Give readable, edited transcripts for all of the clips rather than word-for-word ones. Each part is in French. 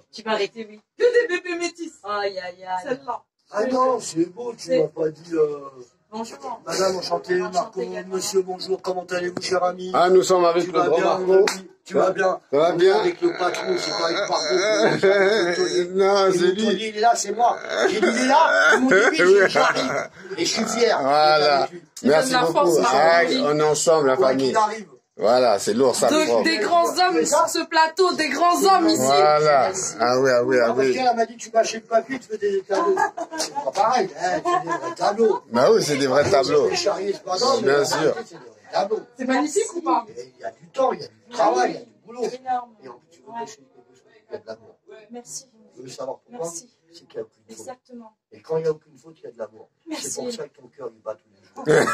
Tu vas arrêter, oui. Que des bébés métis. Aïe, aïe, aïe. Celle-là. Ah non, c'est beau, tu m'as pas dit... Bonjour. Madame, enchanté, Marco, monsieur, bonjour, comment allez-vous, cher ami? Ah, nous sommes avec tu le vas grand bien, Marco. tu vas bien? Ça va bien? Avec le patron, c'est pas avec Marco. Non, c'est lui. lui. Il est là, c'est moi. J'ai dit, il est là, ils m'ont dit oui, j'arrive. Et je suis fier. Voilà. Merci beaucoup. Ah, on est ensemble, la famille. Voilà, c'est lourd, ça. Des grands hommes sur ce plateau, des grands hommes ici. Voilà. Ah oui, ah oui, ah oui. Elle m'a dit que tu mâchais le papier, tu fais des tableaux. C'est pas pareil, hein, tu fais des vrais tableaux. Bah oui, c'est des vrais tableaux. Bien sûr. C'est magnifique ou pas? Il y a du temps, il y a du travail, il y a du boulot. Et en plus, tu veux cacher quelque chose, il y a de l'amour. Merci. Tu veux savoir pourquoi? Merci. C'est qu'il n'y a aucune faute. Exactement. Et quand il n'y a aucune faute, il y a de l'amour. Merci. C'est pour ça que ton cœur, il bat tous les jours.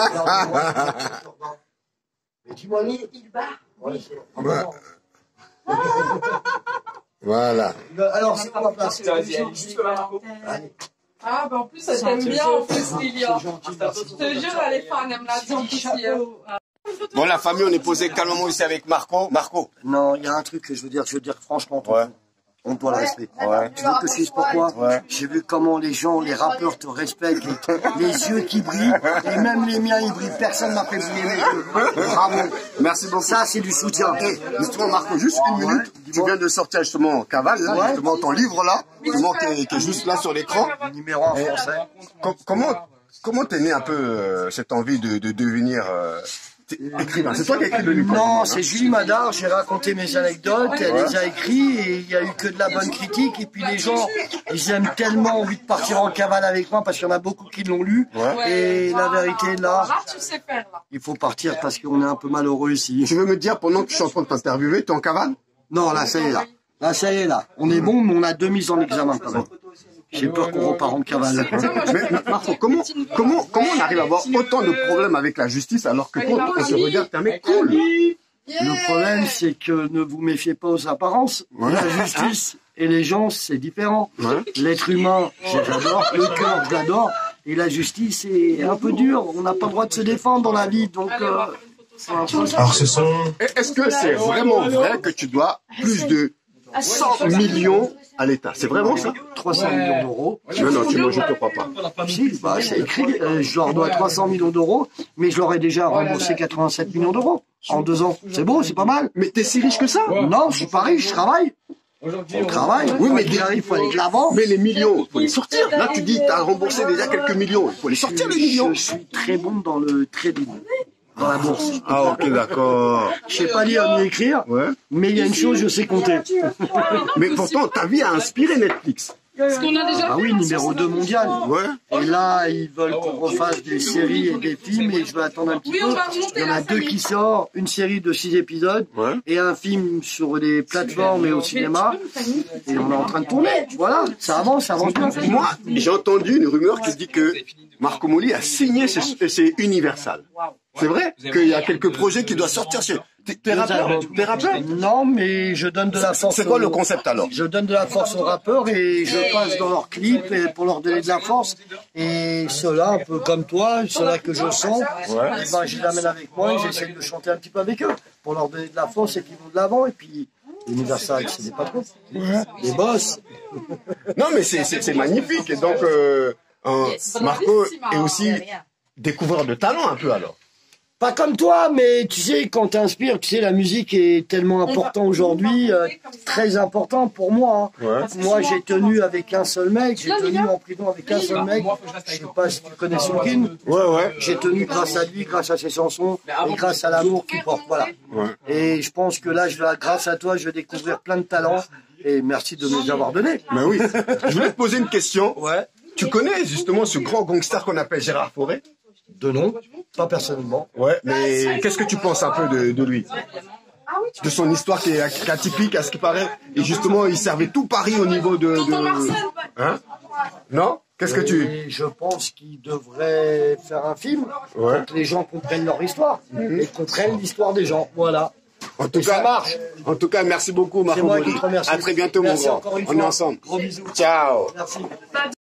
Mais dis-moi, Il bat. oui. Voilà. Alors, c'est quoi la place? Juste là, Marco. Allez. Ah, bah en plus, elle t'aime bien, en plus, Lilia. Je te jure, elle est fan, elle me l'a dit en plus hier. Bon, la famille, on est posé calmement ici avec Marco. Marco. Non, il y a un truc que je veux dire franchement. Ouais. On doit le respecter. Ouais. Tu veux que je dise pourquoi? Ouais. J'ai vu comment les gens, les rappeurs te respectent, les yeux qui brillent, et même les miens ils brillent. Personne m'a fait briller. Bravo. Merci beaucoup. Ça, c'est du soutien. Et justement, Marco, juste une minute. Tu viens de sortir justement Cavale, là, justement ton livre là, justement qui est juste là sur l'écran. Numéro 1 français. Comment t'es né un peu cette envie de devenir écrivain? C'est toi qui as écrit le livre? Non, c'est Julie Madar, j'ai raconté mes anecdotes, elle les a écrites et il n'y a eu que de la bonne critique. Et puis les gens, ils aiment tellement envie de partir en cavale avec moi parce qu'il y en a beaucoup qui l'ont lu. Ouais. Et la vérité, là, Tu sais faire, là. il faut partir parce qu'on est un peu malheureux ici. Tu veux me dire, pendant que je suis en train de t'interviewer, tu es en cavale? Non, là, ça y est, là. Là, ça y est, là. On est bon, mais on a 2 mises en examen quand même. J'ai peur qu'on repart en cavale. Mais Marco, comment on arrive à avoir autant de problèmes avec la justice alors que toi, on se regarde, t'es un mec cool? Le problème, c'est que ne vous méfiez pas aux apparences. Ouais. La justice et les gens, c'est différent. Ouais. L'être humain, j'adore. Le cœur, je l'adore. Et la justice, c'est un peu dur. On n'a pas le droit de se défendre dans la vie. Donc, Alors, est-ce que c'est vraiment vrai que tu dois plus de 100 millions à l'État? C'est vraiment ça? 300 millions d'euros. Non, non, je ne te crois pas. Si, bah, c'est écrit. Je leur dois 300 millions d'euros, mais je leur ai déjà remboursé 87 millions d'euros en 2 ans. C'est beau, c'est pas mal. Mais t'es si riche que ça? Non, je suis pas riche, je travaille. On travaille. Oui, mais il faut aller de l'avant. Mais les millions, il faut les sortir. Là, tu dis que tu as remboursé déjà quelques millions. Il faut les sortir, les millions. Je suis très bon dans le trading, dans la bourse. Ah, ok, d'accord. Je sais pas lire ni écrire, Ouais. mais il y a une chose, je sais compter. Mais pourtant, ta vie a inspiré Netflix. Ce qu'on a déjà Ah oui, numéro 2 mondial. Ouais. Et là, ils veulent qu'on refasse des séries et des films, et je vais attendre un petit peu. Il y en a 2 qui sortent, une série de 6 épisodes, Ouais. et un film sur des plateformes et au cinéma. Et on est en train de tourner. Voilà, ça avance bien. Moi, j'ai entendu une rumeur qui dit que Marco Moli a signé chez Universal. C'est vrai qu'il y a quelques projets qui doivent sortir chez... T'es rappeur? Non, mais je donne de la force. C'est quoi le concept alors? Je donne de la force aux rappeurs et je passe dans leurs clips et pour leur donner de la force. Et ceux-là, un peu comme toi, ceux-là que je sens, eh ben, je les amène avec moi et j'essaie de chanter un petit peu avec eux pour leur donner de la force et qu'ils vont de l'avant. Et puis, Universal, c'est des patrons, des boss. Non, mais c'est magnifique. Et donc, Marco est aussi découvreur de talent un peu alors. Pas comme toi, mais tu sais, quand t'inspires, tu sais, la musique est tellement importante aujourd'hui, très important pour moi. Hein. Ouais. Moi, j'ai tenu avec un seul mec, j'ai tenu en prison avec un seul mec. Je sais pas si tu connais Soulkin. Ouais. J'ai tenu grâce à lui, grâce à ses chansons et grâce à l'amour qu'il porte. Voilà. Ouais. Et je pense que là, grâce à toi, je vais découvrir plein de talents. Et merci de me les avoir donnés. Mais oui. Je voulais te poser une question. Ouais. Tu connais justement ce grand gangster qu'on appelle Gérard Fauré? De nom, pas personnellement. Ouais, mais qu'est-ce que tu penses un peu de lui? De son histoire qui est atypique à ce qui paraît. Et justement, il servait tout Paris au niveau de... Hein? Non? Qu'est-ce que tu... Et je pense qu'il devrait faire un film Ouais. pour que les gens comprennent leur histoire et comprennent l'histoire des gens. Voilà. En tout cas, ça marche. En tout cas, merci beaucoup, Marco C'est moi Moli. qui te remercie. À très bientôt, Merci mon grand. encore une On est fois. ensemble. Gros bisous. Ciao. Merci.